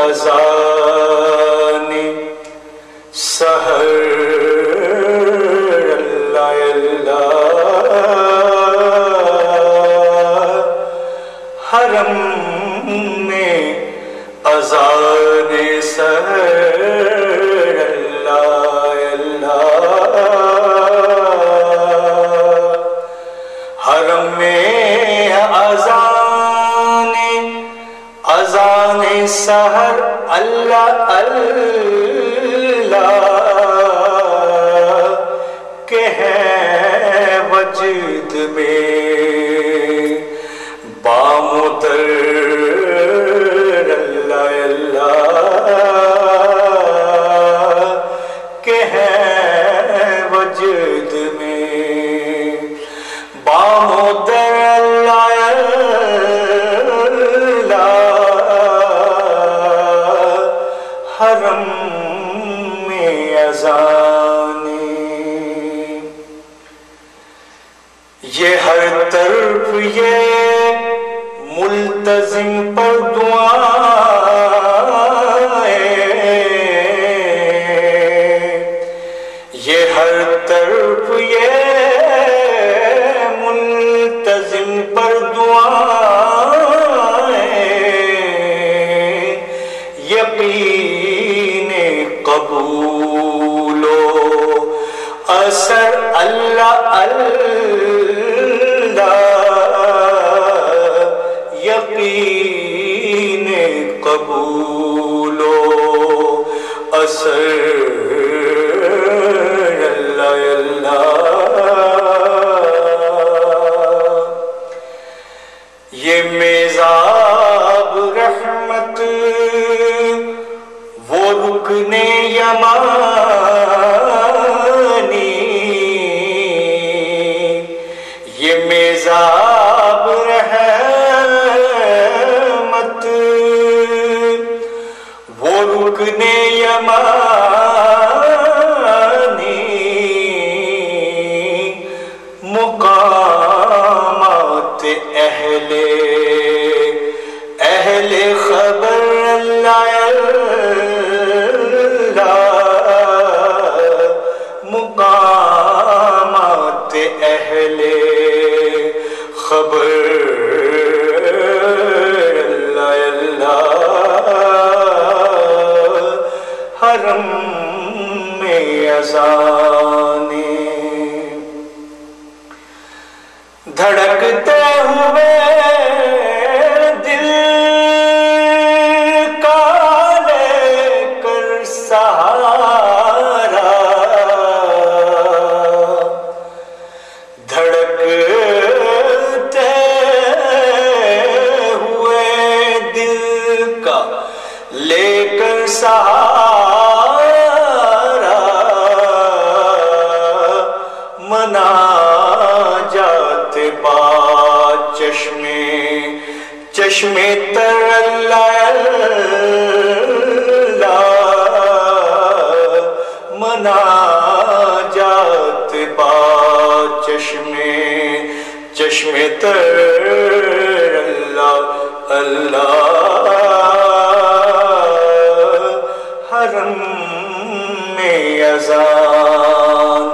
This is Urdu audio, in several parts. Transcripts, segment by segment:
اذان سحر اللہ اللہ، حرم میں اذان سحر اللہ اللہ، حرم میں اذان سحر اللہ اللہ، کہ ہے وجد میں بامدر اللہ اللہ، کہ ہے وجد میں بامدر اللہ اللہ، حرم میں اذان یہ ہر طرف یہ ملتزم پر دعائیں، یہ ہر طرف یہ ملتزم پر دعائیں، یقین قبول و اثر اللہ اللہ، یقین قبول و اثر اللہ اللہ، یہ میزاب رحمت وہ رکن یمانی، یہ میزاب رحمت وہ رکن یمانی، مقامات اہل خبر اللہ اللہ، مقامات اہل خبر اللہ اللہ، حرم میں اذان دھڑکتے ہوئے دل کا لے کر سہارا، دھڑکتے ہوئے دل کا لے کر سہارا، مناجات با چشمے تر اللہ اللہ، مناجات با چشمے تر اللہ اللہ، حرم میں اذان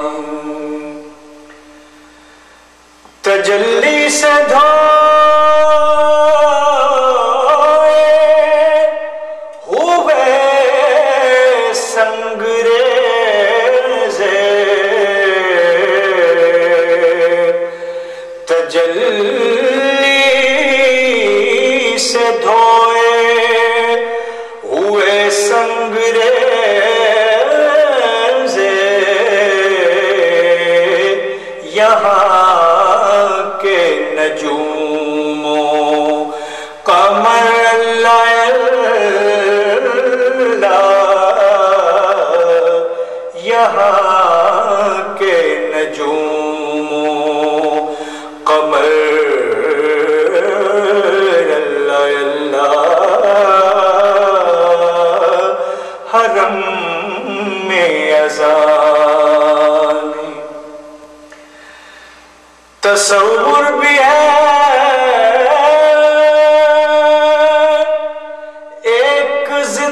تجلی سے دھوئے ہوئے سنگریزے، تجلی سے دھوئے ہوئے سنگریزے، یہاں کے نجوموں قمر اللہ اللہ، یہاں کے نجوموں قمر اللہ اللہ، حرم میں اذان تصور بھی ہے ایک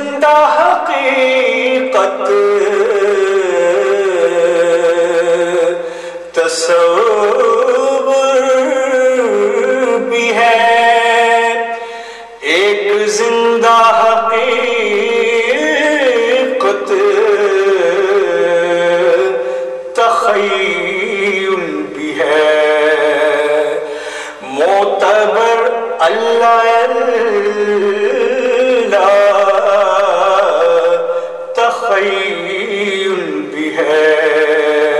ولی بھی ہے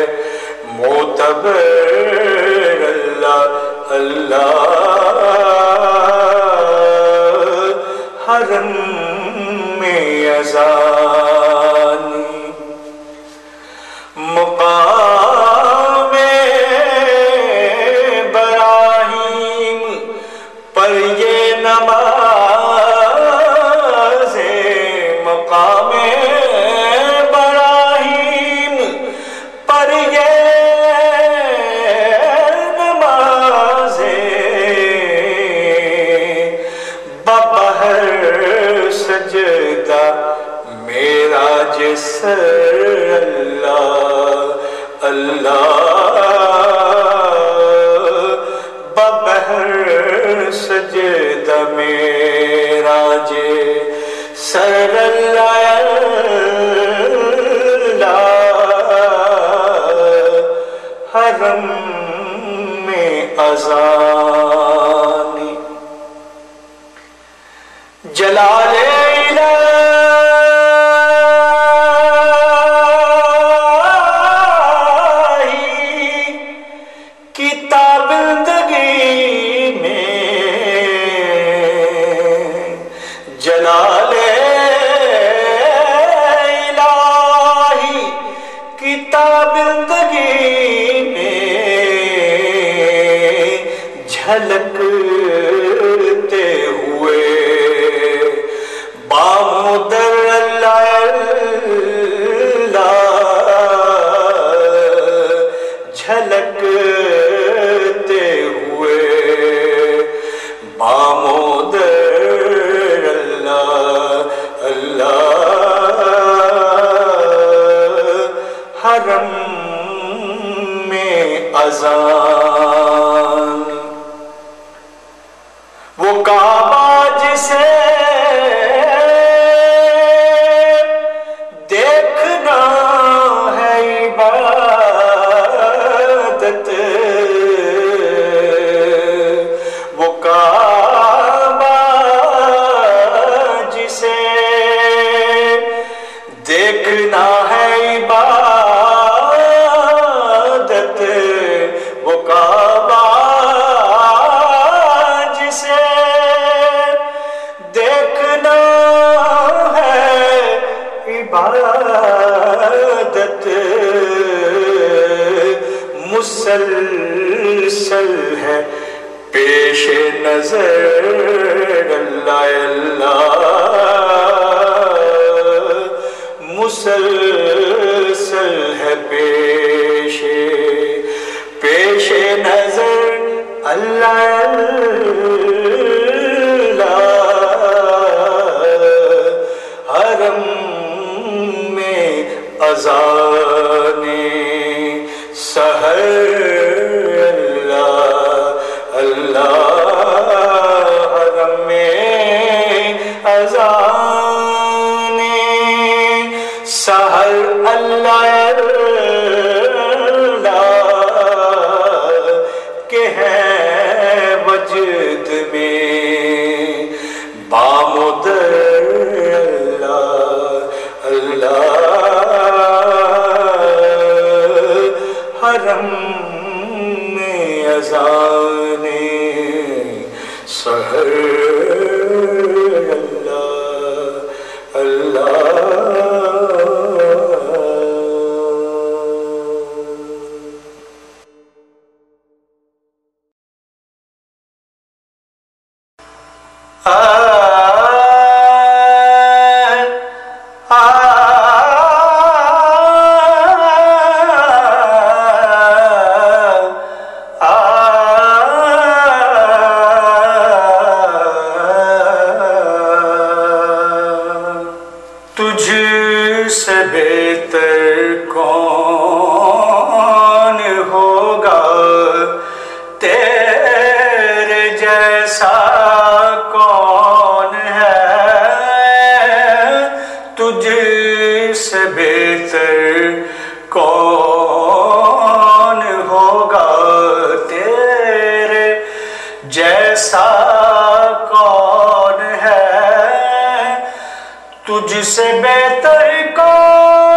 معتبر اللہ اللہ حرم میں اذانی مقام براہیم پر یہ نماز مقام براہیم پر یہ نماز ببہر سجدہ میرا جسر اللہ اللہ ببہر سجدہ میرا جسر اللہ حرم میں اذانی جلال جلال الہی کی تابندگی میں جھلکتے ہوئے بامدر اللہ جھلکتے ہوئے بامدر حرم میں اذان وہ کعبہ جسے دیکھنا ہے عبادت وہ کعبہ جسے دیکھنا ہے عبادت وہ کعبہ جسے دیکھنا ہے عبادت مسلسل ہے پیش نظر اللہ اللہ مسلسل ہے پیش نظر اللہ اللہ حرم میں اذان سحر اللہ اللہ حرم میں اذان سحر اللہ کے ہیں وجد میں بامدر اللہ اللہ حرم میں اذان سحر اللہ اللہ تجھ سے بہتر کون ہوگا تیرے جیسا کون ہے تجھ سے بہتر کون ہوگا تیرے جیسا کون ہے تجھ سے بہتر کون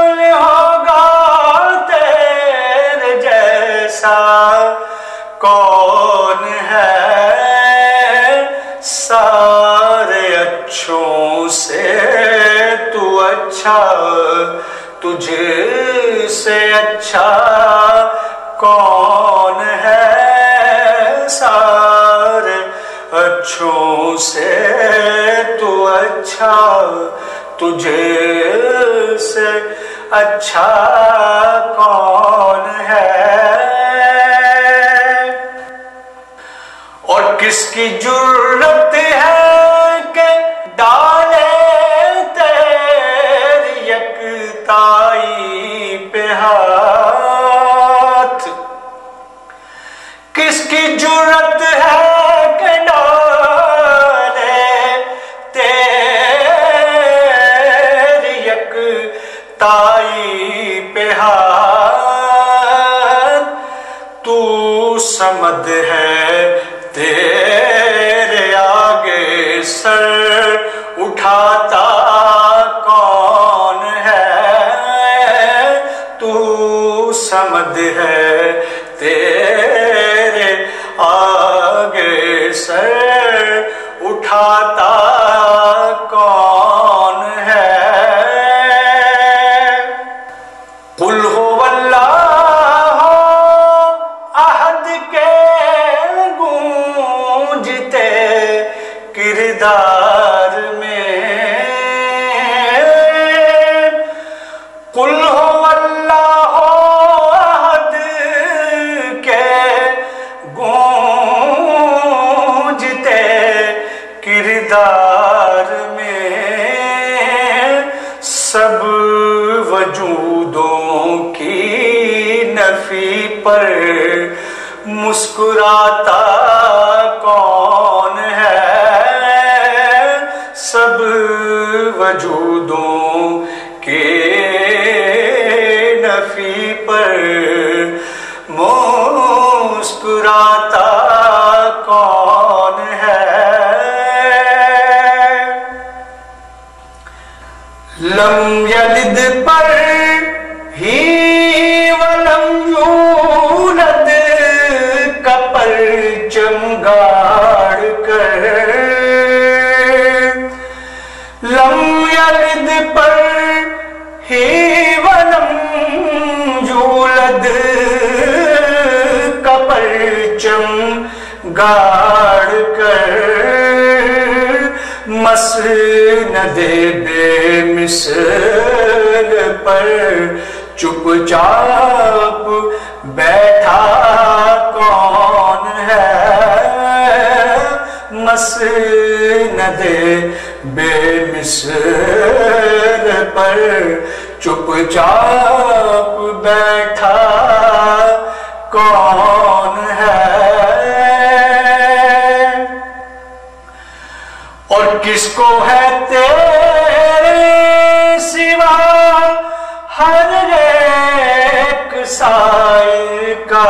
تجھ سے اچھا کون ہے؟ سارے اچھوں سے تو اچھا، تجھ سے اچھا کون ہے؟ اور کس کی جرت ہے کہ ڈالے تیری یکتائی پہ ہاتھ؟ کس کی جرت ہے کہ ڈالے تیری یکتائی پہ ہاتھ؟ تو صمد ہے، تیرے آگے سر اٹھاتا کون ہے؟ تو صمد ہے، تیرے آگے سر اٹھاتا کون ہے؟ قل هو اللہ احد کے گونجتے کردار میں، قل هو اللہ احد کے گونجتے کردار میں، سب وجودوں کی نفی پر مسکراتا کون ہے؟ سب وجودوں کے نفی پر مسکراتا کون ہے؟ لم یلد پر ہی ولم یولد کا پرچم گاڑ کر، لم یلد پر ہی ولم یولد کا پرچم گاڑ کر، مسند بے مثل پر چپ چاپ بیٹھا کون ہے؟ مسند بے مثل پر چپ چاپ بیٹھا کون ہے؟ اور کس کو ہے تیرے سوا ہر ایک سائل کا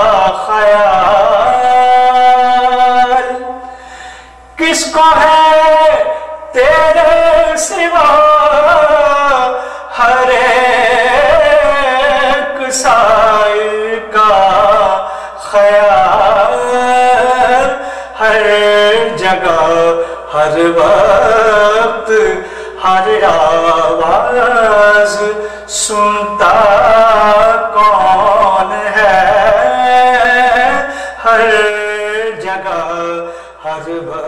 خیال؟ کس کو ہے تیرے سوا ہر ایک سائل کا خیال؟ ہر جگہ ہر وقت ہر آواز سنتا کون ہے؟ ہر جگہ ہر وقت